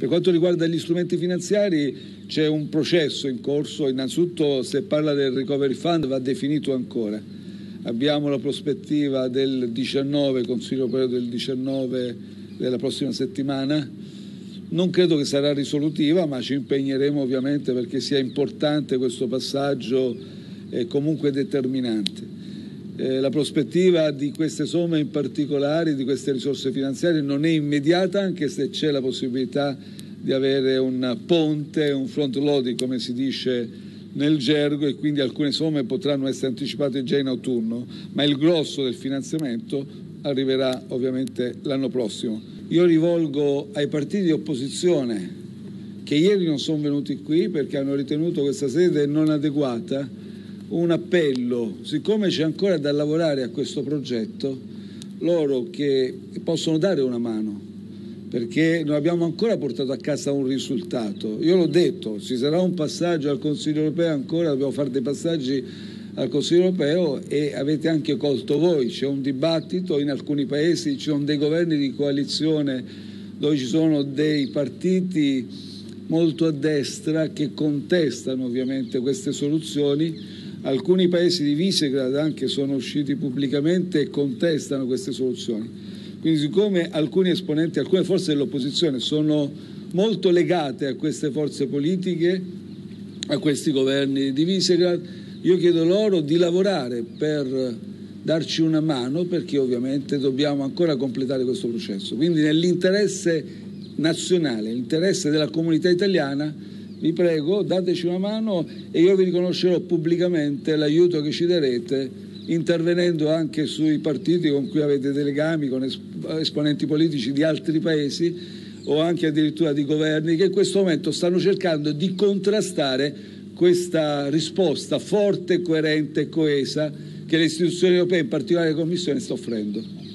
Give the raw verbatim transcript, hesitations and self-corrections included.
Per quanto riguarda gli strumenti finanziari c'è un processo in corso, innanzitutto se parla del Recovery Fund va definito ancora. Abbiamo la prospettiva del diciannove, Consiglio Europeo del diciannove della prossima settimana. Non credo che sarà risolutiva, ma ci impegneremo ovviamente perché sia importante questo passaggio e comunque determinante. Eh, la prospettiva di queste somme in particolare, di queste risorse finanziarie, non è immediata, anche se c'è la possibilità di avere un ponte, un front loading come si dice nel gergo, e quindi alcune somme potranno essere anticipate già in autunno, ma il grosso del finanziamento arriverà ovviamente l'anno prossimo. Io rivolgo ai partiti di opposizione che ieri non sono venuti qui perché hanno ritenuto questa sede non adeguata un appello: siccome c'è ancora da lavorare a questo progetto, loro che possono dare una mano, perché non abbiamo ancora portato a casa un risultato. Io l'ho detto, ci sarà un passaggio al Consiglio Europeo, ancora dobbiamo fare dei passaggi al Consiglio Europeo, e avete anche colto voi, c'è un dibattito in alcuni paesi, ci sono dei governi di coalizione dove ci sono dei partiti molto a destra che contestano ovviamente queste soluzioni. Alcuni paesi di Visegrad anche sono usciti pubblicamente e contestano queste soluzioni. Quindi siccome alcuni esponenti, alcune forze dell'opposizione sono molto legate a queste forze politiche, a questi governi di Visegrad, io chiedo loro di lavorare per darci una mano, perché ovviamente dobbiamo ancora completare questo processo. Quindi nell'interesse nazionale, l'interesse della comunità italiana, vi prego, dateci una mano e io vi riconoscerò pubblicamente l'aiuto che ci darete, intervenendo anche sui partiti con cui avete dei legami, con esponenti politici di altri paesi o anche addirittura di governi che in questo momento stanno cercando di contrastare questa risposta forte, coerente e coesa che le istituzioni europee, in particolare la Commissione, sta offrendo.